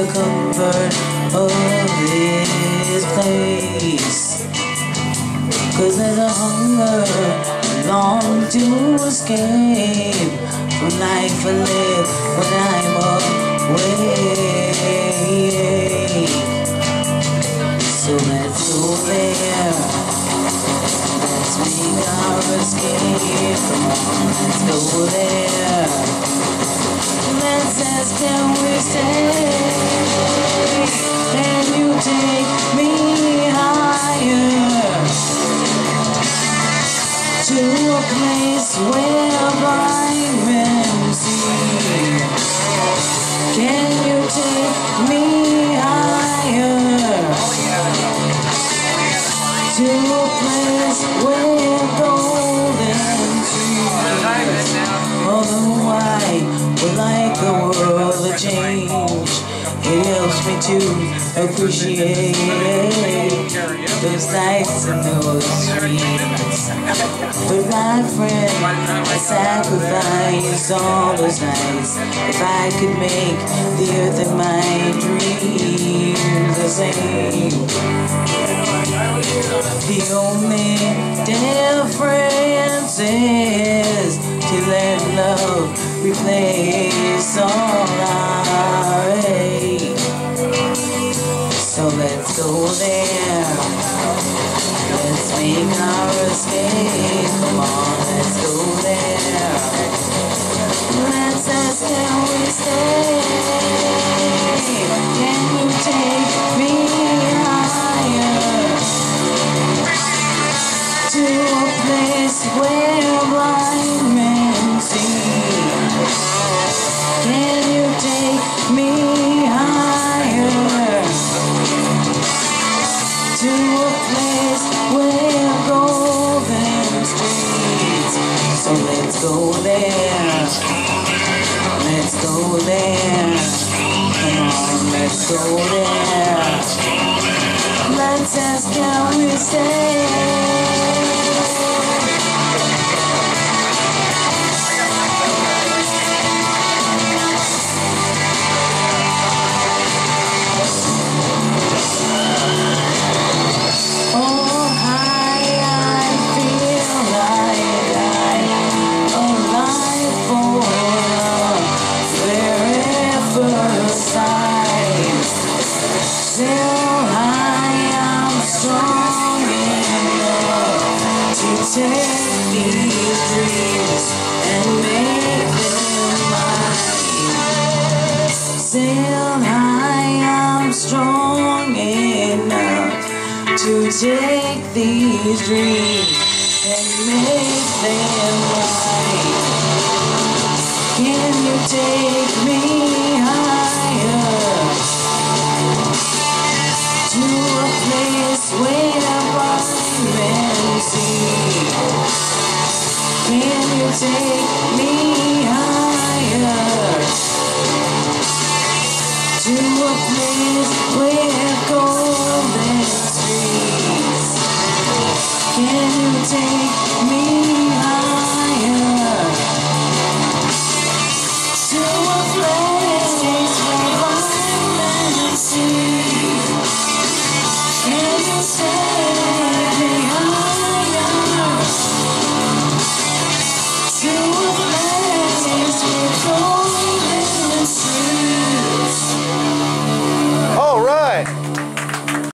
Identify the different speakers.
Speaker 1: the comfort of this place. 'Cause there's a hunger, long to escape from life I live when I'm away. So let's go there, let's make our escape. Come on, let's go there. Let's ask, can we stay? Can you take me higher to a place where blind men see? Can you take me higher to a place where golden trees? Although I would like the world to change, it helps me to appreciate those nights and those streets. But my friend, I sacrifice all those nights if I could make the earth and my dreams the same. The only difference is to let love replace all our hate. So let's go there, let's make our escape. Come on, let's go there. Let's ask, can we stay? Can you take me higher to a place where blind men see? Can you take me higher to a place where golden streets? So let's go there, let's go there. Come on, let's go there. Let's ask, can we stay? Take these dreams and make them mine. Sail high, I'm strong enough to take these dreams and make them mine. Can you take me higher to a place where blind men see? Can you take me higher to a place where golden streets? Can you take me